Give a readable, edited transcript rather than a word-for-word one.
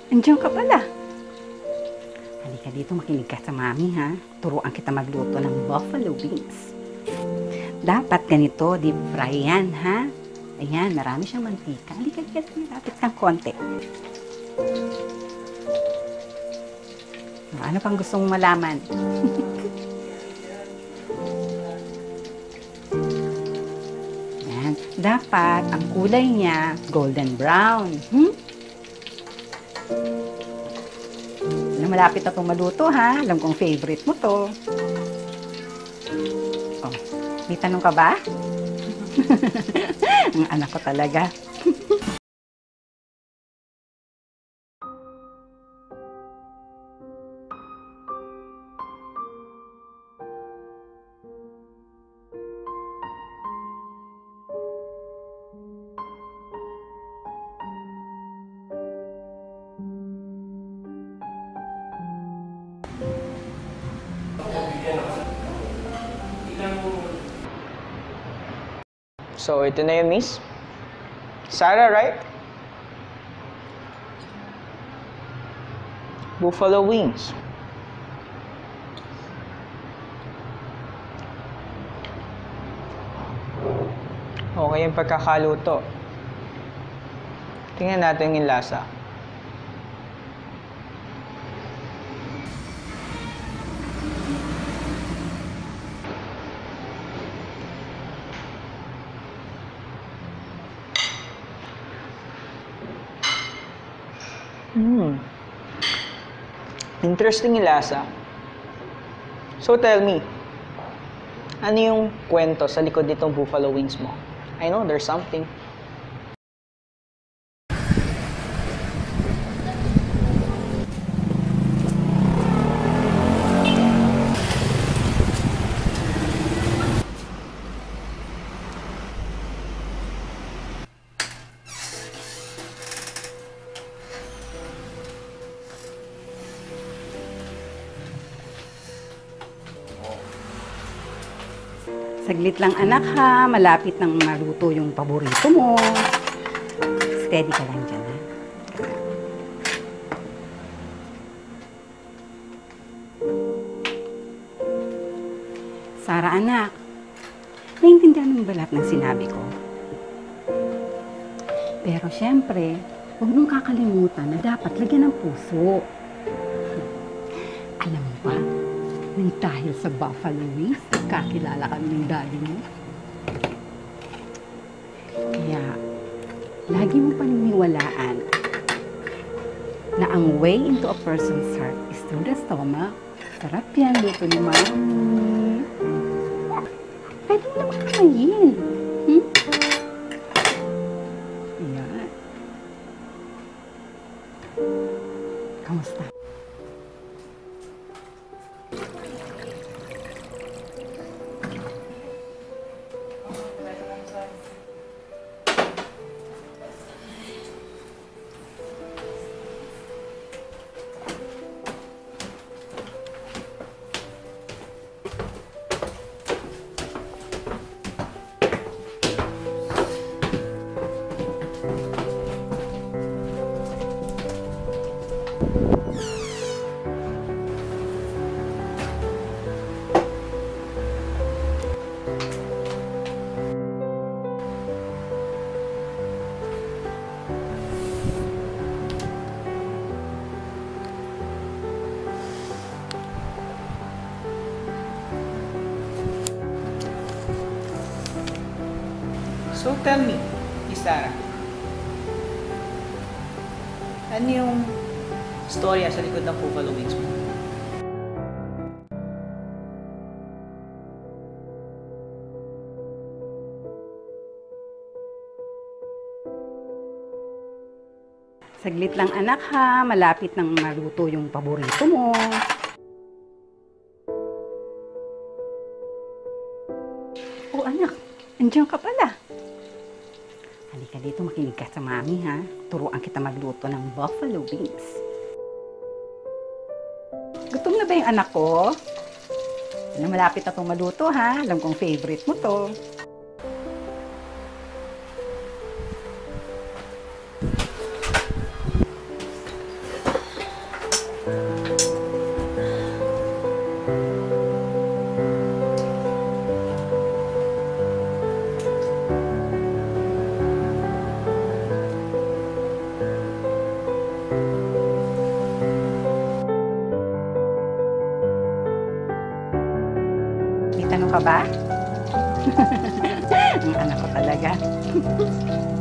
Andiyan ka pala. Halika dito, makinig ka sa mami ha. Turuan kita magluto ng buffalo wings. Dapat ganito, deep fry yan ha. Ayan, marami siyang mantika. Halika, lapit kang konti. Ano pang gusto mong malaman? Yan. Dapat ang kulay niya golden brown. Malapit na itong maluto ha. Alam kong favorite mo to. Oh, may tanong ka ba? Ang anak ko talaga. So, ito na yun, Miss. Sarah, right? Buffalo wings. Okay yung pagkakaluto. Tingnan natin yung lasa. Interesting yung lasa. So tell me, ano yung kwento sa likod nitong buffalo wings mo? I know there's something. Saglit lang anak ha, malapit nang maluto yung paborito mo. Steady ka lang dyan ha. Sarah anak, naiintindihan mo ba lahat ng sinabi ko? Pero syempre, huwag mong kakalimutan na dapat lagyan ng puso. Alam mo ba, nang dahil sa buffalo wings, kakilala kami ng daddy mo. Kaya, lagi mo paniniwalaan na ang way into a person's heart is through the stomach. Sarap yan, luto ni Mami. Pwede mo naman kamayin. Ayan. Kamusta? So tell me, Miss Sarah, ano yung storya sa likod ng buffalo wings mo? Saglit lang anak ha, malapit nang maluto yung paborito mo. Oh anak, andiyan ka pala. Halika dito, makinig ka sa mami ha. Turuan kita magluto ng buffalo wings. Gutom na ba yung anak ko? Malapit na itong maluto ha. Alam kong favorite mo to. May tanong ka ba? Ang anak ko talaga.